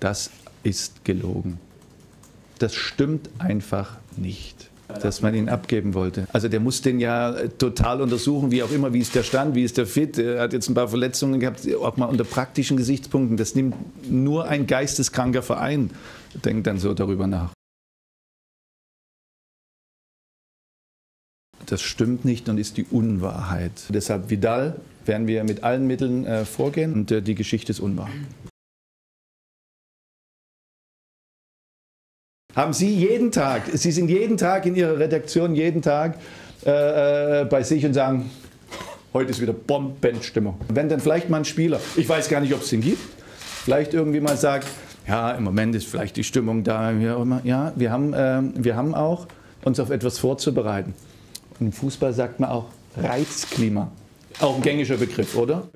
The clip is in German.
das ist gelogen. Das stimmt einfach nicht, dass man ihn abgeben wollte. Also der muss den ja total untersuchen, wie auch immer, wie ist der Stand, wie ist der fit. Er hat jetzt ein paar Verletzungen gehabt, auch mal unter praktischen Gesichtspunkten. Das nimmt nur ein geisteskranker Verein, denkt dann so darüber nach. Das stimmt nicht und ist die Unwahrheit. Deshalb Vidal werden wir mit allen Mitteln vorgehen und die Geschichte ist unwahr. Haben Sie jeden Tag, Sie sind jeden Tag in Ihrer Redaktion, jeden Tag bei sich und sagen, heute ist wieder Bombenstimmung. Wenn dann vielleicht mal ein Spieler, ich weiß gar nicht, ob es den gibt, vielleicht irgendwie mal sagt, ja, im Moment ist vielleicht die Stimmung da, ja, wir haben auch uns auf etwas vorzubereiten. Im Fußball sagt man auch Reizklima. Auch ein gängiger Begriff, oder?